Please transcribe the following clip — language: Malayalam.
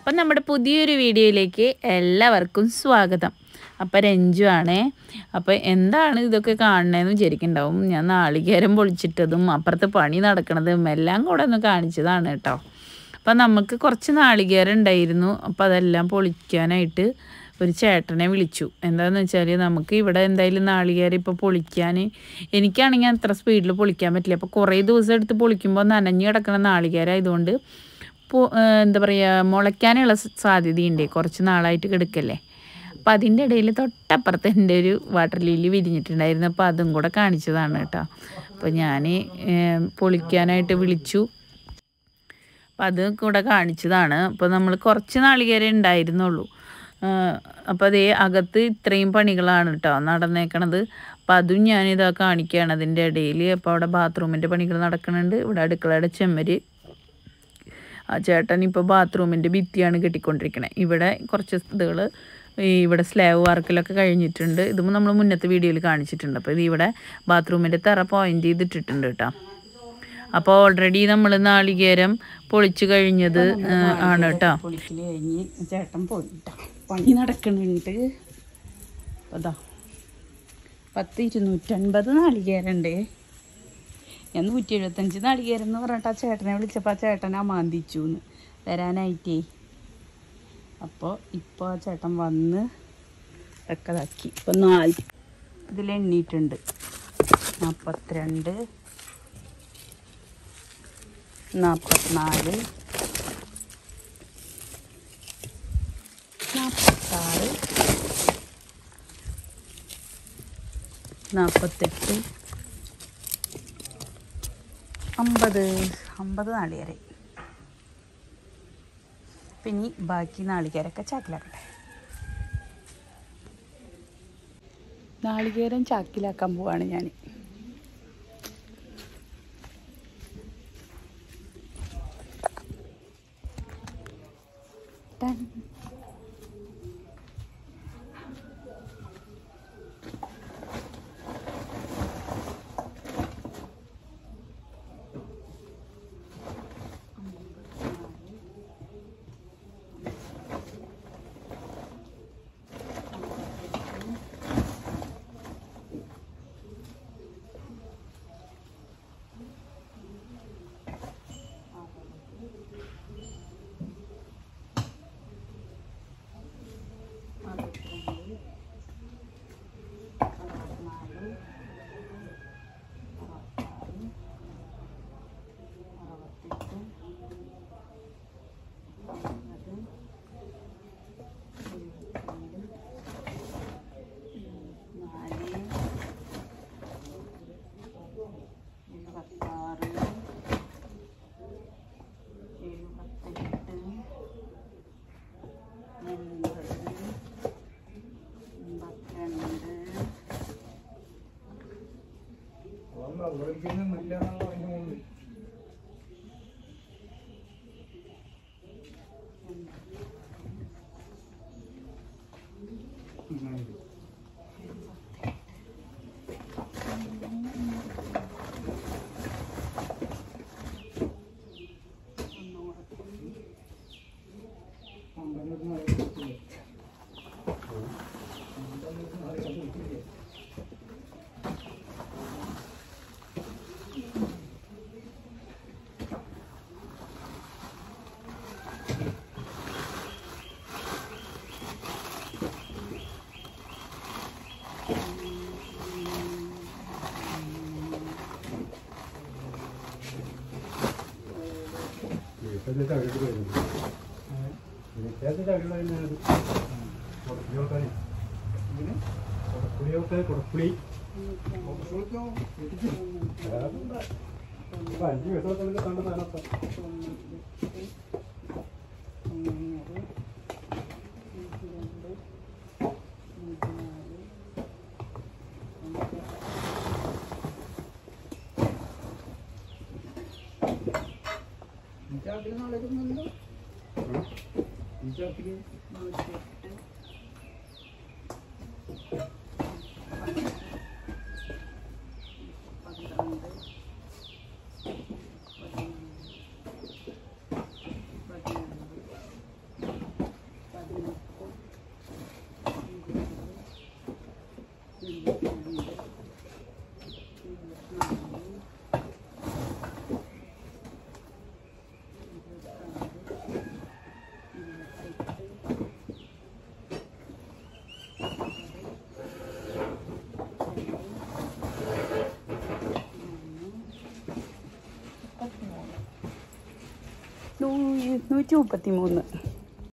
അപ്പം നമ്മുടെ പുതിയൊരു വീഡിയോയിലേക്ക് എല്ലാവർക്കും സ്വാഗതം. അപ്പം രഞ്ജു ആണേ. അപ്പോൾ എന്താണ് ഇതൊക്കെ കാണണതെന്ന് വിചാരിക്കുന്നുണ്ടാവും. ഞാൻ നാളികേരം പൊളിച്ചിട്ടതും അപ്പുറത്ത് പണി നടക്കണതും എല്ലാം കൂടെ ഒന്ന് കാണിച്ചതാണ് കേട്ടോ. അപ്പം നമുക്ക് കുറച്ച് നാളികേരം ഉണ്ടായിരുന്നു. അപ്പോൾ അതെല്ലാം പൊളിക്കാനായിട്ട് ഒരു ചേട്ടനെ വിളിച്ചു. എന്താണെന്ന് വെച്ചാൽ നമുക്ക് ഇവിടെ എന്തായാലും നാളികേരം ഇപ്പോൾ പൊളിക്കാൻ എനിക്കാണെങ്കിൽ അത്ര സ്പീഡിൽ പൊളിക്കാൻ പറ്റില്ല. അപ്പോൾ കുറേ ദിവസം എടുത്ത് പൊളിക്കുമ്പോൾ നനഞ്ഞ് കിടക്കുന്ന നാളികേരം ആയതുകൊണ്ട് എന്താ പറയുക, മുളയ്ക്കാനുള്ള സാധ്യതയുണ്ട്. കുറച്ച് നാളായിട്ട് കിടക്കല്ലേ. അപ്പം അതിൻ്റെ ഇടയിൽ തൊട്ടപ്പുറത്ത് എൻ്റെ ഒരു വാട്ടർ ലില്ലി വിരിഞ്ഞിട്ടുണ്ടായിരുന്നു. അപ്പോൾ അതും കൂടെ കാണിച്ചതാണ് കേട്ടോ. അപ്പോൾ ഞാൻ പൊളിക്കാനായിട്ട് വിളിച്ചു. അപ്പം അത് കൂടെ കാണിച്ചതാണ്. അപ്പോൾ നമ്മൾ കുറച്ച് നാളികേരം ഉണ്ടായിരുന്നുള്ളൂ. അപ്പോൾ അതേ അകത്ത് ഇത്രയും പണികളാണ് കേട്ടോ നടന്നേക്കണത്. അപ്പോൾ അതും ഞാനിതാ കാണിക്കുകയാണ് അതിൻ്റെ ഇടയിൽ. അപ്പോൾ അവിടെ ബാത്റൂമിൻ്റെ പണികൾ നടക്കുന്നുണ്ട്. ഇവിടെ അടുക്കളയുടെ ചെമ്മര് ആ ചേട്ടൻ ഇപ്പോൾ ബാത്റൂമിൻ്റെ ഭിത്തിയാണ് കെട്ടിക്കൊണ്ടിരിക്കണത്. ഇവിടെ കുറച്ച് ഇതുകൾ ഇവിടെ സ്ലാബ് വർക്കിലൊക്കെ കഴിഞ്ഞിട്ടുണ്ട്. ഇതും നമ്മൾ മുന്നത്തെ വീഡിയോയിൽ കാണിച്ചിട്ടുണ്ട്. അപ്പോൾ ഇത് ഇവിടെ ബാത്റൂമിൻ്റെ തറ പോയിൻ്റ് ചെയ്തിട്ടിട്ടുണ്ട് കേട്ടോ. അപ്പോൾ ഓൾറെഡി നമ്മൾ നാളികേരം പൊളിച്ചു കഴിഞ്ഞത് ആണ് കേട്ടോ. പൊളിക്കൽ കഴിഞ്ഞ് ചേട്ടൻ പോയിട്ടോ, പണി നടക്കുന്നുണ്ട്. അതാ 250 നാളികേരണ്ട്. ഞാൻ 175 നാളികേരം എന്ന് പറഞ്ഞിട്ട് ആ ചേട്ടനെ വിളിച്ചപ്പോൾ ആ ചേട്ടനെ അമാന്തിച്ചു എന്ന് വരാനായിട്ടേ. അപ്പോൾ ഇപ്പോൾ ആ ചേട്ടൻ വന്ന് ഒക്കെ ഇതാക്കി. ഇപ്പോൾ 4 ഇതിലെണ്ണിയിട്ടുണ്ട്. 42, 44, 46, 48, 50 നാളികേരം. പിന്നെ ബാക്കി നാളികേരമൊക്കെ ചാക്കിലാക്കട്ടെ. നാളികേരം ചാക്കിലാക്കാൻ പോവാണ് ഞാൻ. 133